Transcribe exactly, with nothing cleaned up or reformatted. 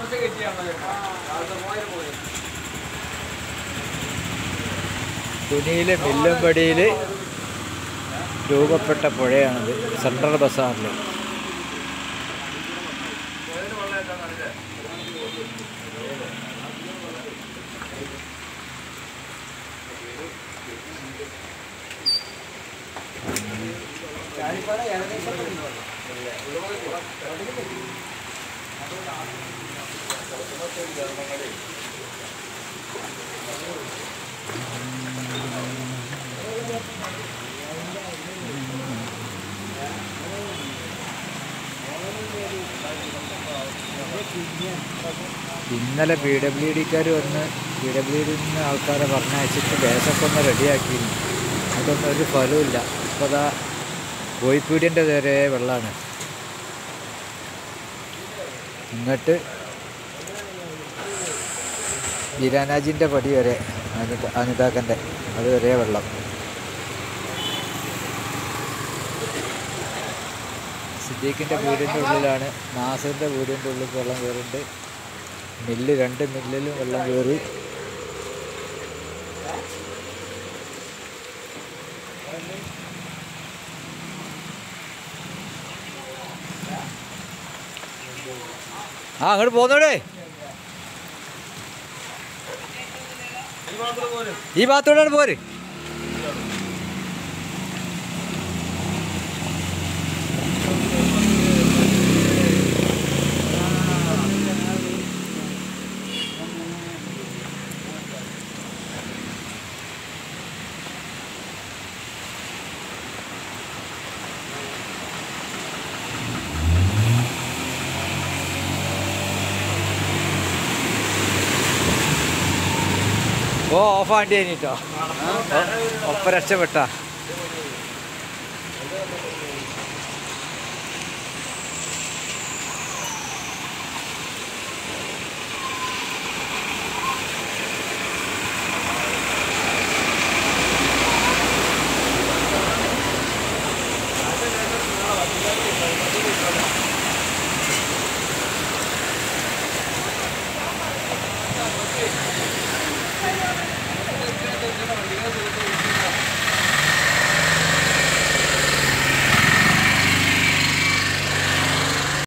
തുനിയിലെ മില്ലമ്പടിയിൽ രൂപപ്പെട്ട പുഴയാണിത്. സെൻട്രൽ ബസാറിൽ ഇന്നലെ P W ഡിക്കാർ വന്ന് പി ഡബ്ല്യു ഡിയിൽ നിന്ന് ആൾക്കാരെ പറഞ്ഞയച്ചിട്ട് ഗ്യാസൊക്കെ ഒന്ന് റെഡിയാക്കിയിരുന്നു. അതൊന്നും ഒരു ഫലവുമില്ല. അപ്പോൾ അതാ കോഴിപ്പീടിൻ്റെ നേരെ വെള്ളമാണ്. ഇങ്ങോട്ട് ബിരാനാജിൻ്റെ പടി വരെ അനിത അനിതാക്കൻ്റെ അത് വരെ വെള്ളം. സിദ്ദീഖിൻ്റെ വീടിൻ്റെ ഉള്ളിലാണ്. നാസറിൻ്റെ വീടിൻ്റെ ഉള്ളിൽ വെള്ളം കയറുന്നുണ്ട്. മില്ല് രണ്ട് മില്ലിലും വെള്ളം കയറി. ആ അങ്ങോട്ട് പോന്നോടേ. ഈ ഭാഗത്തോടാണ് പോര്. ഓ ഓഫാണ്ടി കഴിഞ്ഞിട്ടോ. ഒപ്പം രക്ഷപ്പെട്ട